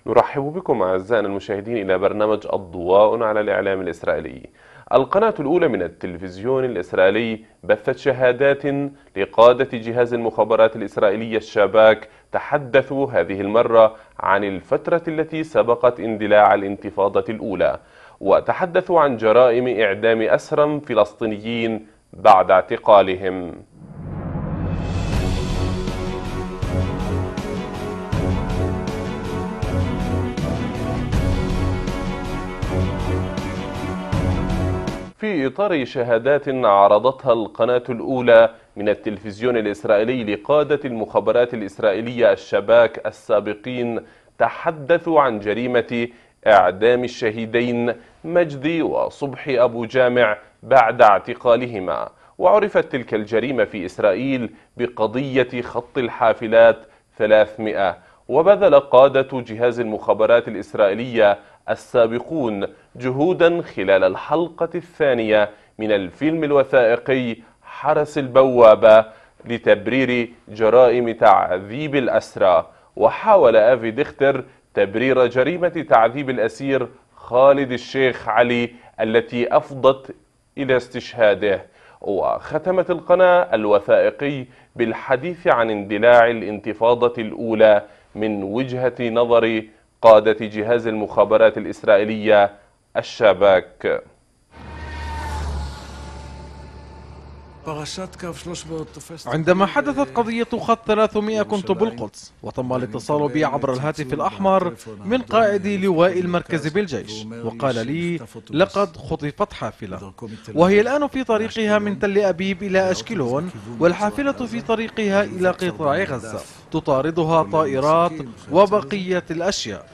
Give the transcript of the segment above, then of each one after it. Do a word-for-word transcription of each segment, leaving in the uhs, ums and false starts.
نرحب بكم أعزائنا المشاهدين إلى برنامج الضوء على الإعلام الإسرائيلي. القناة الأولى من التلفزيون الإسرائيلي بثت شهادات لقادة جهاز المخابرات الإسرائيلية الشباك تحدثوا هذه المرة عن الفترة التي سبقت اندلاع الانتفاضة الأولى، وتحدثوا عن جرائم إعدام أسرى فلسطينيين بعد اعتقالهم. في إطار شهادات عرضتها القناة الأولى من التلفزيون الإسرائيلي لقادة المخابرات الإسرائيلية الشباك السابقين، تحدثوا عن جريمة إعدام الشهيدين مجدي وصبحي أبو جامع بعد اعتقالهما. وعرفت تلك الجريمة في إسرائيل بقضية خط الحافلات ثلاثمئة. وبذل قادة جهاز المخابرات الإسرائيلية السابقون جهودا خلال الحلقة الثانية من الفيلم الوثائقي حرس البوابة لتبرير جرائم تعذيب الأسرى. وحاول أفي ديختر تبرير جريمة تعذيب الأسير خالد الشيخ علي التي أفضت إلى استشهاده. وختمت القناة الوثائقي بالحديث عن اندلاع الانتفاضة الأولى من وجهة نظر قادة جهاز المخابرات الإسرائيلية الشباك. عندما حدثت قضية خط ثلاثمئة كنت بالقدس، وتم الاتصال بي عبر الهاتف الأحمر من قائد لواء المركز بالجيش، وقال لي لقد خطفت حافلة وهي الآن في طريقها من تل أبيب إلى أشكلون، والحافلة في طريقها إلى قطاع غزة تطاردها طائرات وبقية الأشياء.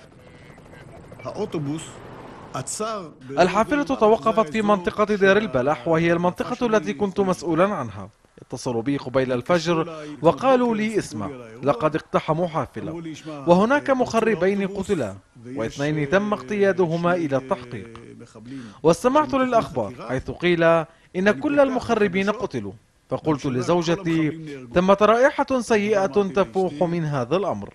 الحافلة توقفت في منطقة دير البلح، وهي المنطقة التي كنت مسؤولا عنها. اتصلوا بي قبيل الفجر وقالوا لي اسمع، لقد اقتحموا حافلة وهناك مخربين قتلا واثنين تم اقتيادهما إلى التحقيق. واستمعت للأخبار حيث قيل إن كل المخربين قتلوا، فقلت لزوجتي ثمة رائحة سيئة تفوح من هذا الأمر.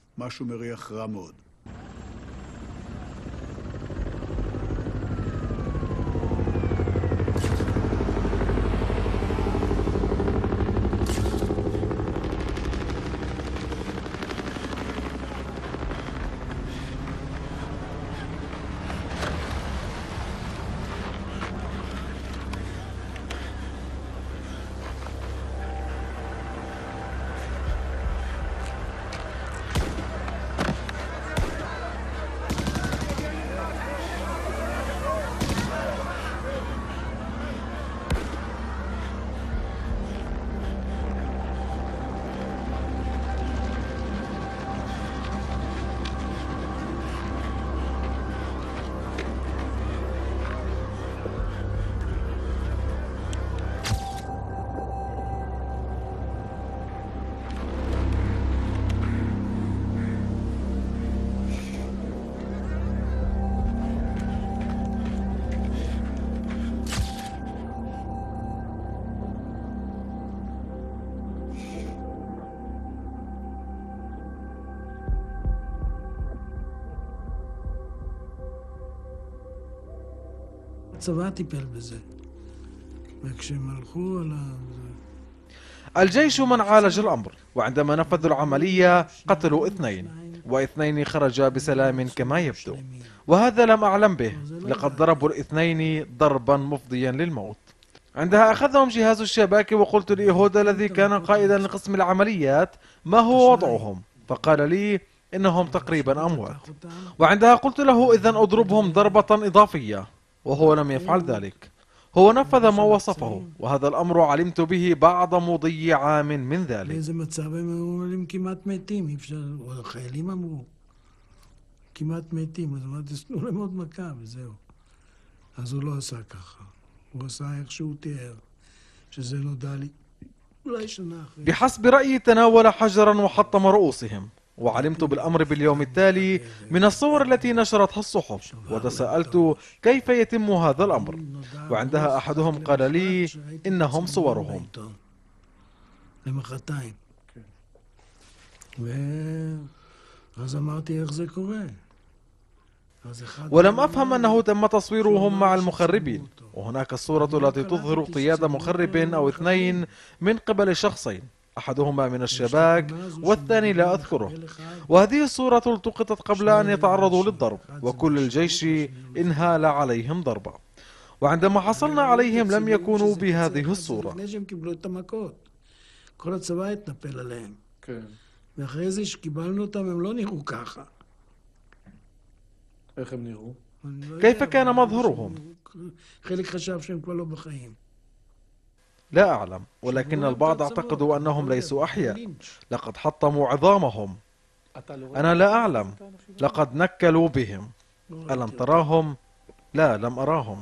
הצבא טיפל בזה, וכשהם הלכו על ה... الجيش من عالج الأمر، وعندما نفذوا العملية قتلوا اثنين، واثنين خرجا بسلام كما يبدو، وهذا لم أعلم به. لقد ضربوا الاثنين ضربا مفضيا للموت. عندها أخذهم جهاز الشباك، وقلت لإيهودا الذي كان قائدا لقسم العمليات ما هو وضعهم، فقال لي إنهم تقريبا أموات. وعندها قلت له إذن أضربهم ضربة إضافية، وهو لم يفعل ذلك. هو نفذ ما وصفه، وهذا الأمر علمت به بعد مضي عام من ذلك. באיזה מצב הם אומרים כמעט מתים, אי אפשר, החיילים אמרו כמעט מתים, אז אמרתי תנו להם עוד מכה וזהו. אז הוא לא עשה ככה, הוא עשה איך שהוא תיאר, שזה נודע לי אולי שנה אחרי. بحسب رأيي تناول حجرا وحطم رؤوسهم، وعلمت بالأمر باليوم التالي من الصور التي نشرتها الصحف، وتساءلت كيف يتم هذا الأمر، وعندها أحدهم قال لي إنهم صورهم. למחרתיים. ואז אמרתי איך זה קורה. ولم أفهم أنه تم تصويرهم مع المخربين، وهناك الصورة التي تظهر اقتياد مخرب أو اثنين من قبل شخصين، أحدهما من الشباك والثاني لا أذكره، وهذه الصورة التقطت قبل أن يتعرضوا للضرب، وكل الجيش انهال عليهم ضربة، وعندما حصلنا عليهم لم يكونوا بهذه الصورة. כל הצבא התנפל עליהם. כן. ואחרי זה שקיבלנו אותם הם לא נראו ככה. איך הם נראו? كيف كان مظهرهم؟ חלק חשב שהם כבר לא בחיים. لا أعلم، ولكن البعض اعتقدوا أنهم ليسوا أحياء، لقد حطموا عظامهم. أنا لا أعلم، لقد نكلوا بهم. ألم تراهم؟ لا، لم أراهم.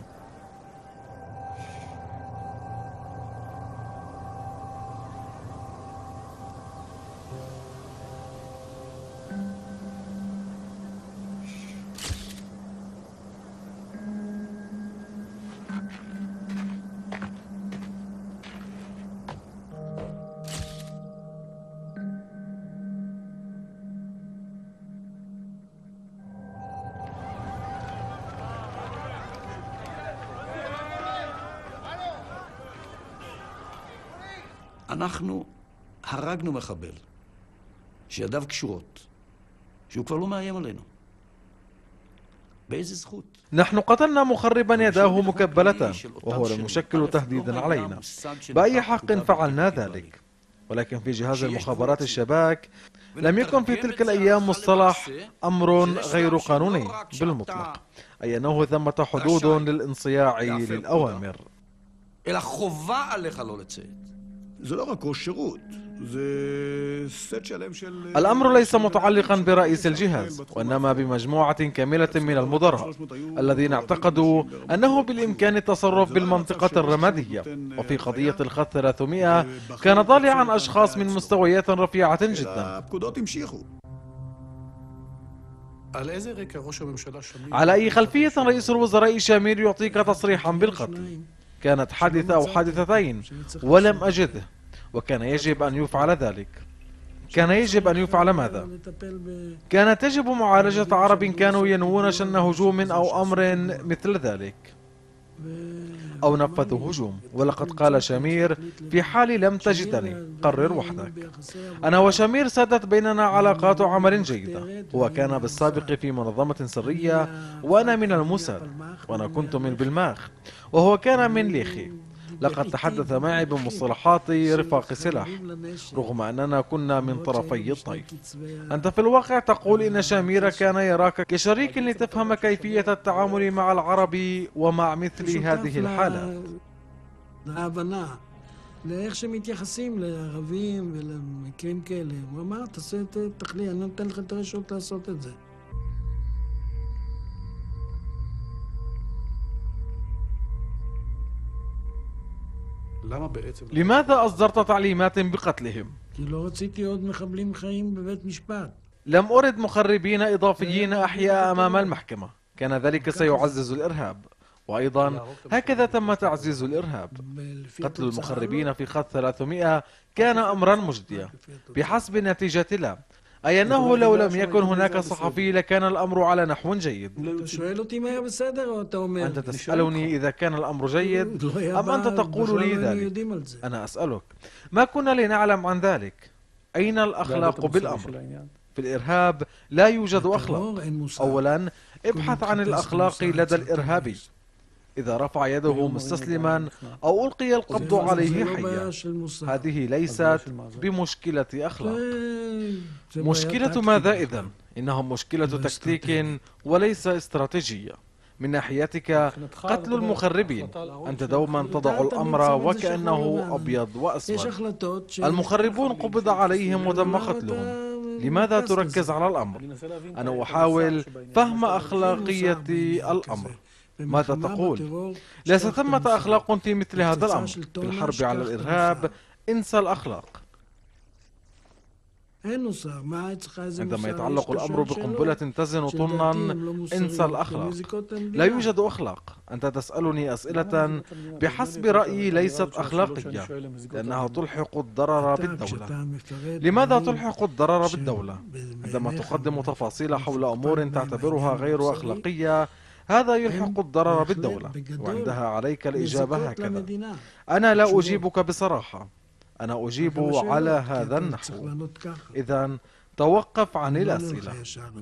אנחנו הרגנו מחבל, שידיו קשורות, שהוא כבר לא מאיים עלינו. באיזה זכות? نحن قتلنا مخربا يداه مكبلتان وهو لم يشكل تهديدا علينا. بأي حق فعلنا ذلك؟ ولكن في جهاز المخابرات الشباك لم يكن في تلك الأيام مصطلح أمر غير قانوني بالمطلق، أي أنه ثمة حدود للانصياع للأوامر. אלא חובה עליך לא לצאת. זה לא רק ראש שירות, זה סט שלם של... الأمر ليس متعلقا برئيس الجهاز، وإنما بمجموعة كاملة من المدراء الذين اعتقدوا أنه بالإمكان التصرف بالمنطقة الرمادية. وفي قضية الخط ثلاثمئة كان ضالعا أشخاص من مستويات رفيعة جدا. הפקודות המשיכו. على أي خلفية رئيس الوزراء شامير يعطيك تصريحا بالقتل؟ كانت حادثة أو حادثتين ولم أجده، وكان يجب أن يفعل ذلك. كان يجب أن يفعل ماذا؟ كانت يجب معالجة عرب كانوا ينوون شن هجوم أو أمر مثل ذلك، أو نفذوا هجوم. ولقد قال شامير: في حال لم تجدني قرر وحدك. أنا وشامير سادت بيننا علاقات عمل جيدة. هو كان بالسابق في منظمة سرية وأنا من الموساد، وأنا كنت من بالماخ وهو كان من ليخي. لقد تحدث معي بمصطلحات رفاق سلاح رغم أننا كنا من طرفي الطيف. أنت في الواقع تقول إن شامير كان يراك كشريك لتفهم كيفية التعامل مع العرب ومع مثل هذه الحالات. ההבנה לאיך שמתייחסים לערבים ולמקרים כאלה. הוא אמר, תעשה, תחליט, אני נותן לך את הרשות לעשות את זה. لماذا أصدرت تعليمات بقتلهم؟ כי לא רציתי עוד מחבלים חיים בבית משפט. لم أرد مخربين إضافيين أحياء أمام المحكمة، كان ذلك سيعزز الإرهاب، وأيضا هكذا تم تعزيز الإرهاب. قتل المخربين في خط ثلاثمئة كان أمرا مجديا بحسب النتيجة. لا، أي أنه لو لم يكن هناك صحفي لكان الأمر على نحو جيد. أنت تسألني إذا كان الأمر جيد أم أنت تقول لي ذلك؟ أنا أسألك، ما كنا لنعلم عن ذلك؟ أين الأخلاق بالأمر؟ في الإرهاب لا يوجد أخلاق. أولا ابحث عن الأخلاق لدى الإرهابي. إذا رفع يده مستسلما أو ألقي القبض عليه حيا، هذه ليست بمشكلة أخلاق. مشكلة ماذا إذن؟ إنها مشكلة تكتيك وليس استراتيجية. من ناحيتك قتل المخربين، أنت دوما تضع الأمر وكأنه أبيض وأسود. المخربون قبض عليهم وتم قتلهم، لماذا تركز على الأمر؟ أنا أحاول فهم أخلاقية الأمر. ماذا تقول؟ ليس ثمة أخلاق في مثل هذا الأمر. في الحرب على الإرهاب انسى الأخلاق. عندما يتعلق الأمر بقنبلة تزن طنا انسى الأخلاق. لا يوجد أخلاق. أنت تسألني أسئلة بحسب رأيي ليست أخلاقية، لأنها تلحق الضرر بالدولة. لماذا تلحق الضرر بالدولة؟ عندما تقدم تفاصيل حول أمور تعتبرها غير أخلاقية، هذا يلحق الضرر بالدولة، وعندها عليك الإجابة هكذا. أنا لا أجيبك بصراحة، أنا أجيب على هذا النحو. إذن توقف عن الأسئلة.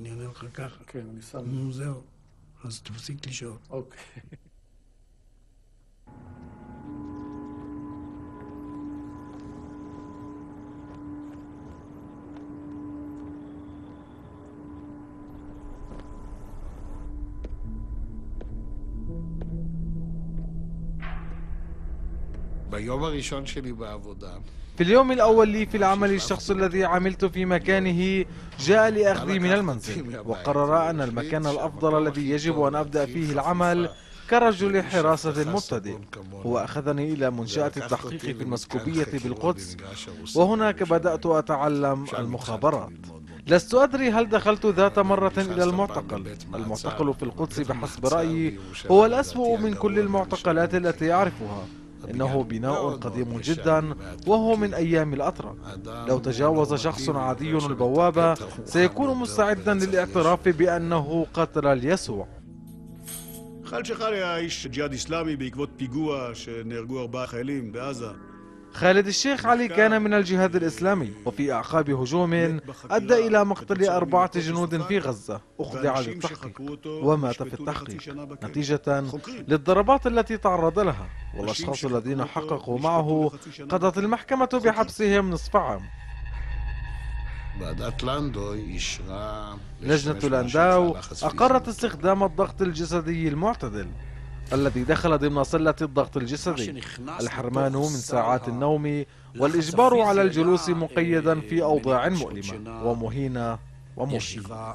ביום הראשון שלי בעבודה في اليوم الأول لي في العمل، الشخص الذي عملت في مكانه جاء لأخذي من المنزل، وقرر أن المكان الأفضل الذي يجب أن أبدأ فيه العمل كرجل حراسة مبتدئ هو أخذني إلى منشأة التحقيق في المسكوبية بالقدس، وهناك بدأت أتعلم المخابرات. لست أدري هل دخلت ذات مرة إلى المعتقل. المعتقل في القدس بحسب رأيي هو الأسوأ من كل المعتقلات التي أعرفها. إنه بناء قديم جدا وهو من أيام الأتراك. لو تجاوز شخص عادي البوابة سيكون مستعدا للاعتراف بأنه قتل اليسوع. חייל שחל היה איש ג'יהאד איסלאמי בעקבות פיגוע שנהרגו ארבעה חיילים בעזה. خالد الشيخ علي كان من الجهاد الإسلامي، وفي أعقاب هجوم أدى إلى مقتل أربعة جنود في غزة أخضع للتحقيق ومات في التحقيق نتيجة للضربات التي تعرض لها، والأشخاص الذين حققوا معه قضت المحكمة بحبسهم نصف عام. لجنة لانداو أقرت استخدام الضغط الجسدي المعتدل الذي دخل ضمن صلة الضغط الجسدي، الحرمان من ساعات النوم، والإجبار على الجلوس مقيدا في أوضاع مؤلمة ومهينة ومهينة.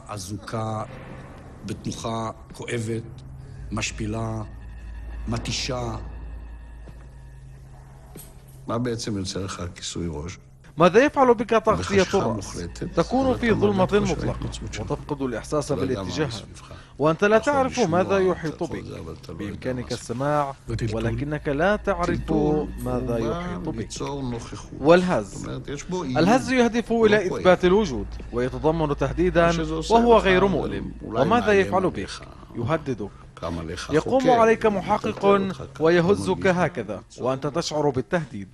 ماذا يفعل بك تغطية الرأس؟ تكون في ظلمة مطلقة وتفقد الإحساس بالاتجاه، وأنت لا تعرف ماذا يحيط بك. بإمكانك السماع ولكنك لا تعرف ماذا يحيط بك. والهز الهز يهدف إلى إثبات الوجود ويتضمن تهديدا وهو غير مؤلم. وماذا يفعل بك؟ يهددك. يقوم عليك محقق ويهزك هكذا وأنت تشعر بالتهديد.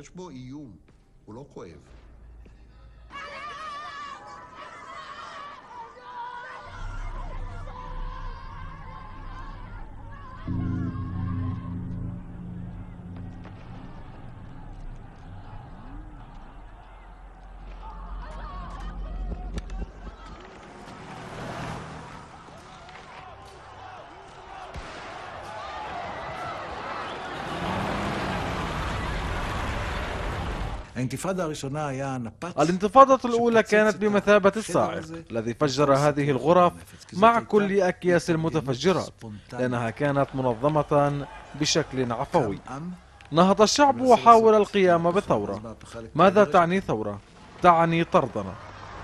الانتفاضة الأولى كانت بمثابة الصاعق الذي فجر هذه الغرف مع كل أكياس المتفجرات، لأنها كانت منظمة بشكل عفوي. نهض الشعب وحاول القيام بالثورة. ماذا تعني ثورة؟ تعني طردنا.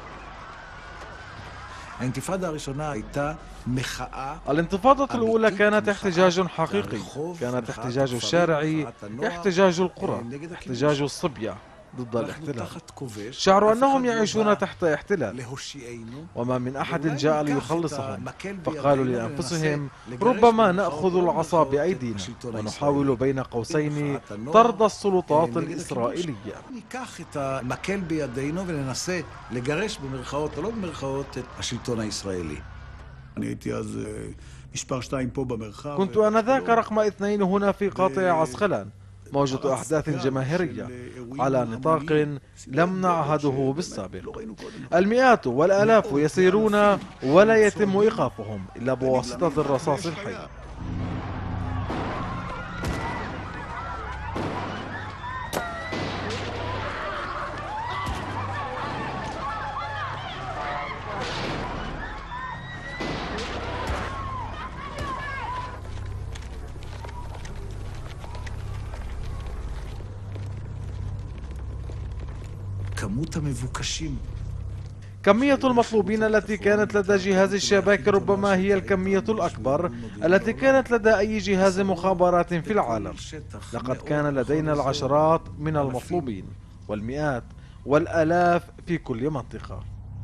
الانتفاضة الأولى كانت احتجاج حقيقي، كانت احتجاج الشارع، احتجاج القرى، احتجاج الصبية ضد الاحتلال. شعروا أنهم يعيشون تحت احتلال وما من أحد جاء ليخلصهم، فقالوا لأنفسهم ربما نأخذ العصا بأيدينا ونحاول بين قوسين طرد السلطات الإسرائيلية. كنت آنذاك رقم اثنين هنا في قاطع عسقلان، موجة أحداث جماهيرية على نطاق لم نعهده بالسابق. المئات والآلاف يسيرون ولا يتم إيقافهم إلا بواسطة الرصاص الحي. כמות המבוקשים كمية المطلوبين التي كانت لدى جهاز الشباك ربما هي الكمية الأكبر التي كانت لدى أي جهاز مخابرات في العالم. لقد كان لدينا العشرات من المطلوبين والمئات والآلاف في كل منطقة.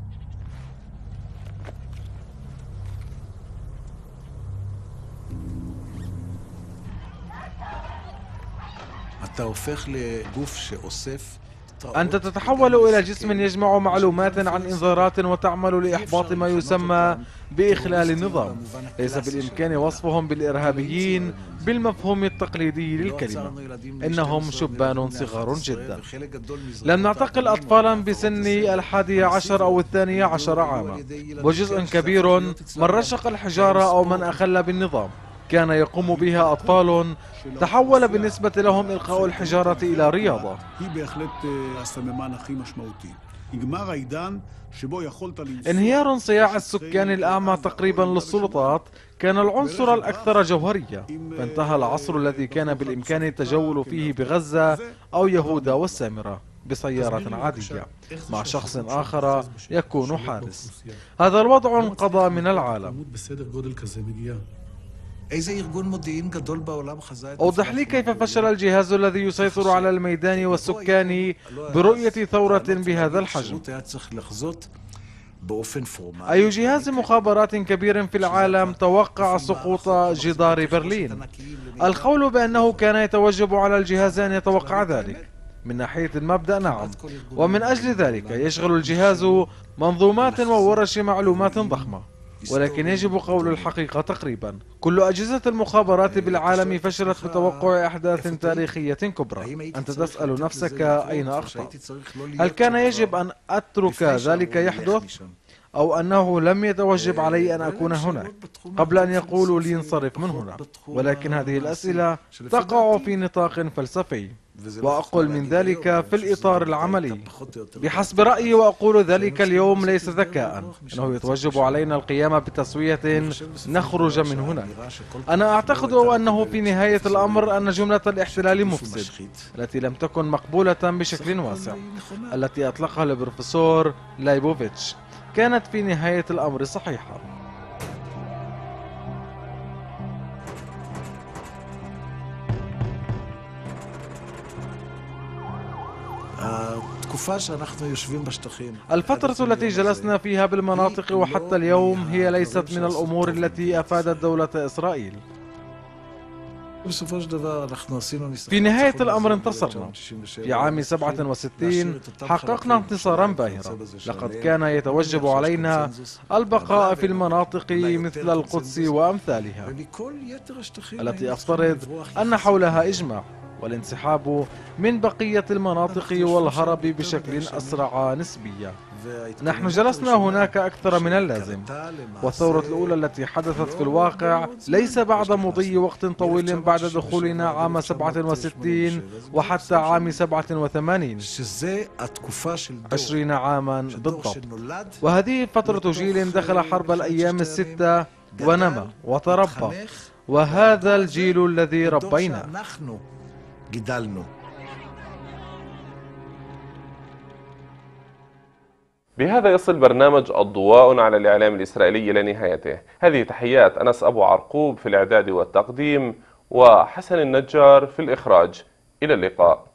أنت تتحول إلى جسم يجمع معلومات عن إنذارات وتعمل لإحباط ما يسمى بإخلال النظام. ليس بالإمكان وصفهم بالإرهابيين بالمفهوم التقليدي للكلمة، إنهم شبان صغار جدا. لم نعتقل أطفالا بسن الحادي عشر أو الثاني عشر عاما، وجزء كبير من رشق الحجارة أو من أخل بالنظام كان يقوم بها أطفال تحول بالنسبة لهم إلقاء الحجارة إلى رياضة. انهيار صياع السكان الأعمى تقريبا للسلطات كان العنصر الأكثر جوهرية، فانتهى العصر الذي كان بالإمكان التجول فيه بغزة أو يهودا والسامرة بسيارة عادية مع شخص آخر يكون حارس. هذا الوضع انقضى من العالم. أوضح لي كيف فشل الجهاز الذي يسيطر على الميدان والسكان برؤية ثورة بهذا الحجم. أي جهاز مخابرات كبير في العالم توقع سقوط جدار برلين؟ القول بأنه كان يتوجب على الجهاز أن يتوقع ذلك. من ناحية المبدأ نعم، ومن أجل ذلك يشغل الجهاز منظومات وورش معلومات ضخمة، ولكن يجب قول الحقيقة تقريبا كل أجهزة المخابرات بالعالم فشلت بتوقع أحداث تاريخية كبرى. أنت تسأل نفسك أين أخطأت؟ هل كان يجب أن أترك ذلك يحدث؟ أو أنه لم يتوجب علي أن أكون هناك قبل أن يقولوا لي انصرف من هنا؟ ولكن هذه الأسئلة تقع في نطاق فلسفي، وأقول من ذلك في الإطار العملي بحسب رأيي، وأقول ذلك اليوم ليس ذكاء، أنه يتوجب علينا القيام بتسوية نخرج من هنا. أنا أعتقد أنه في نهاية الأمر أن جملة الاحتلال مفسد التي لم تكن مقبولة بشكل واسع التي أطلقها البروفيسور لايبوفيتش كانت في نهاية الأمر صحيحة. الفترة التي جلسنا فيها بالمناطق وحتى اليوم هي ليست من الأمور التي أفادت دولة إسرائيل. في نهاية الأمر انتصرنا. في عام سبعة وستين حققنا انتصارا باهرا. لقد كان يتوجب علينا البقاء في المناطق مثل القدس وأمثالها التي أفترض أن حولها إجماع، والانسحاب من بقية المناطق والهرب بشكل أسرع نسبيا. نحن جلسنا هناك أكثر من اللازم، والثورة الأولى التي حدثت في الواقع ليس بعد مضي وقت طويل بعد دخولنا عام سبعة وستين وحتى عام سبعة وثمانين، عشرين عاما بالضبط. وهذه فترة جيل دخل حرب الأيام الستة ونمى وتربى، وهذا الجيل الذي ربينا. بهذا يصل برنامج الضواء على الإعلام الإسرائيلي إلى نهايته. هذه تحيات أنس أبو عرقوب في الإعداد والتقديم، وحسن النجار في الإخراج. إلى اللقاء.